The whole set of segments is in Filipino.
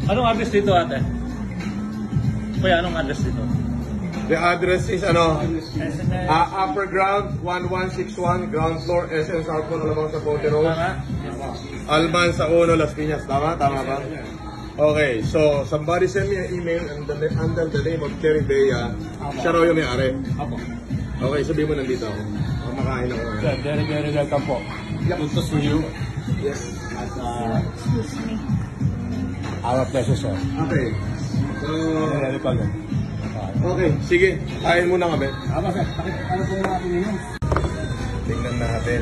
Anong address dito, ate? Kuya, anong address dito? The address is Upper Ground 1161, ground floor, SM Southport, Alabang sa Pote Road. Alban sa Uno, Las Piñas. Tama? Tama ba? Okay, so somebody send me an email under the name of Cherry Bea. Siya raw yung may-ari. Okay, sabihin mo nandito ako. Makain ako. Very welcome po. Good to see you. Yes. Excuse me. Our pleasure, sir. Okay. So, Very welcome. okay, sige. Kain muna kami. Sir. Ano po natin yun? Tingnan natin.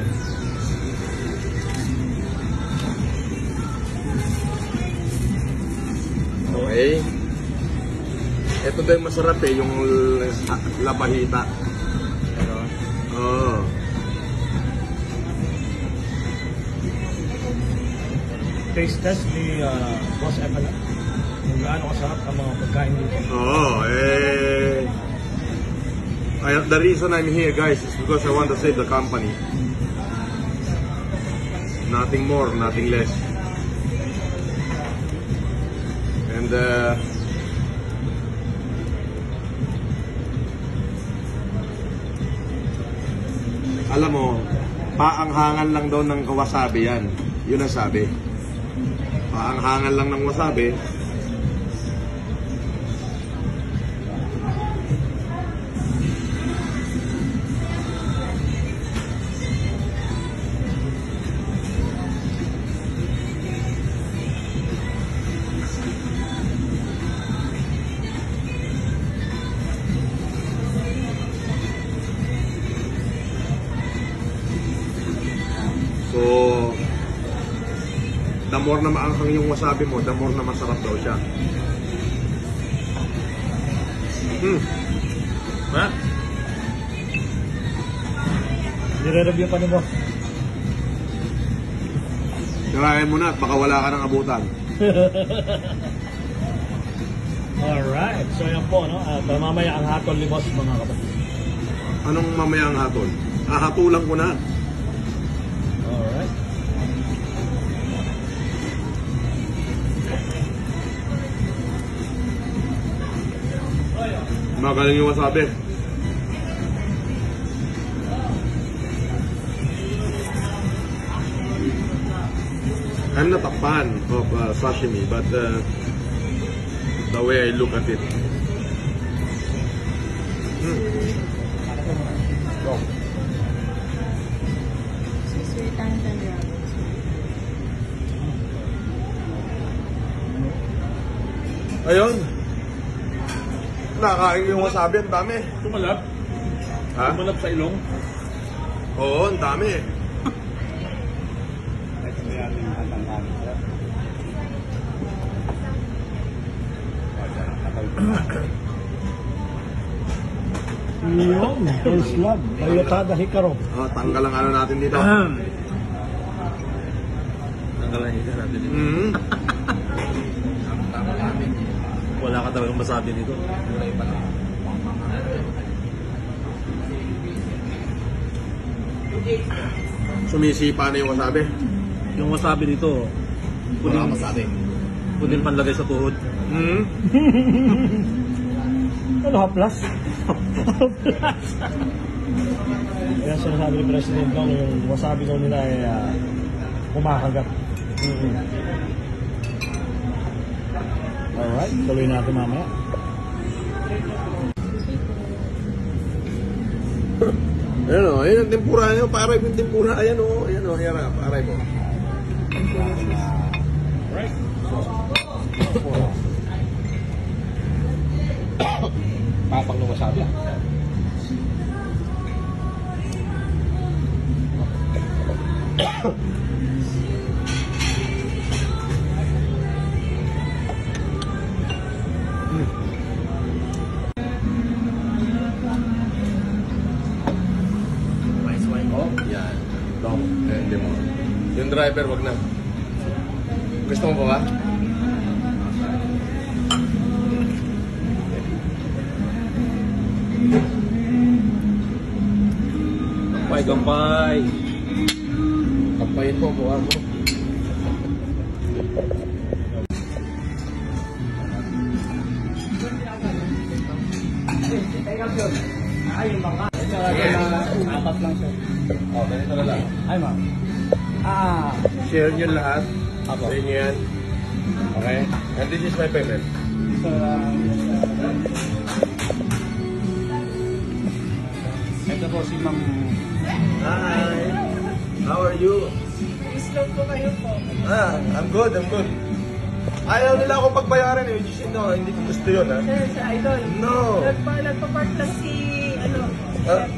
Okay. Ito din masarap eh, yung lapahita. Oh. Taste test ni Boss Evan. Kung gaano kasarap ang mga pagkain dito. The reason I'm here, guys, is because I want to save the company. Nothing more, nothing less. And alam mo, paanghangan lang daw ng wasabi yan. Yun ang sabi. Paanghangan lang ng wasabi. So, the more na maanghang yung wasabi mo, the more na masarap daw siya. Ha? Nire-review pa ni Boss. Tirahin mo na at baka wala ka ng abutan. Alright, so yan po, no? Mamaya ang hatol ni Boss, mga kapatid. Anong mamaya ang hatol? Hatulang ko na. Alright. Magaling yung wasabi. I'm not a fan of sashimi, but the way I look at it. Sweet and tender. Ayun. Nakain yung wasabi, ang dami. Tumalab? Ha? Tumalab sa ilong? Oo, ang dami. Yun, first love. Bayotada Hikaru. Tanggal ang ano natin dito. Tanggal ang hika natin dito. Wala ka talagang masabi dito. Sumisipa na yung wasabi. Yung wasabi dito, Wala masabi. pwedeng panlagay sa tuhod. Ano, haplas? Haplas. Kaya sinasabi ni President Long, yung wasabi daw nila ay kumakagat. Alright, tuloy natin mamaya. Ayan o, ayan ang tempura nyo. Paray mo yung tempura. Ayan o, ayan o, ayan o, paray mo. Right. Papang ng wasabi. Yan. Dong, hindi mo. Yung driver, wag na. Gusto mo ba? Kampay, kampay. Kampayin po, buha mo. Ay, yung bangka. Apat lang siya. Oh, ganito na lang. Ay, ma'am. Share nyo lahat. Apo. Sa inyo yan. Okay? And this is my payment. So, ito po si Ma'am. Hi! How are you? Slow po kayo po. I'm good. Ayaw nila ako pagbayaran eh. No, hindi ko gusto yun ha. Sir, sa idol. No! Nagpa-park lang si, Ah.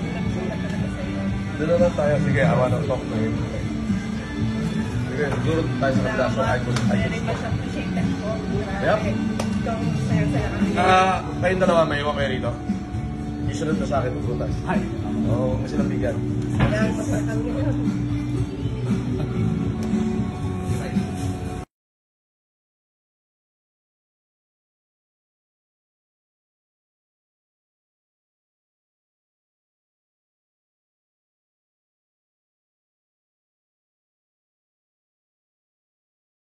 Doon naman tayo. Sige, I wanna talk to him. Sige, durot tayo sa kaso. very much appreciated po. Yep. Ikaw, saya-saya kami. Kayong dalawa, may iwan kayo rito. Isunod na sa akin ng butas. Hi. Oo, kasi nabigyan. Kaya, basta kami.